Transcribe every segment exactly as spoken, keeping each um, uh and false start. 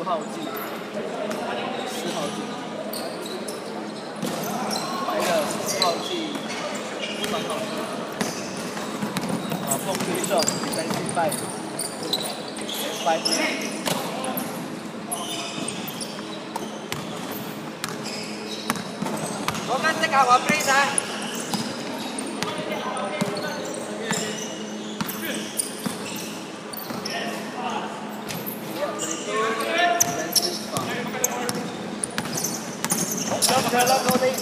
号记，十号记，白的十号记，三号记。啊，碰对手，三十八，八记。 我看这个我 please 啊。 Shot loading.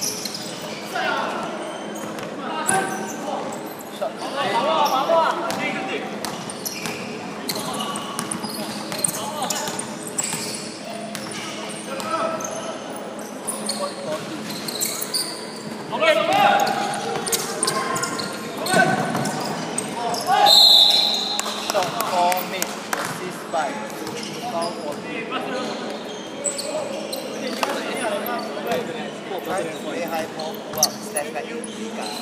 Shot. 把握把握。好嘞，好嘞。 Shot for mid. Assist by. Foul for mid. Try to play high ball, pull up, step back, pick up.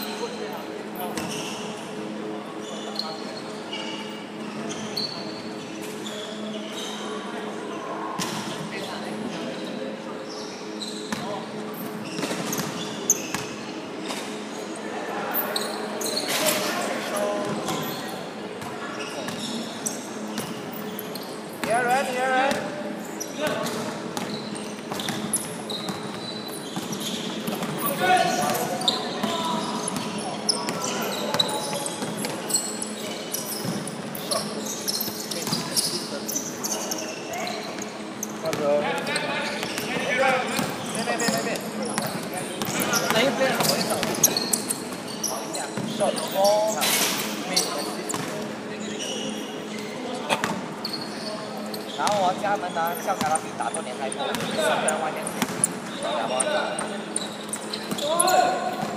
You're right, you're right. Rồi. Lấy bên shot ball mid. 然后我家门呢，像卡拉比打多年台球，三个人外面打包。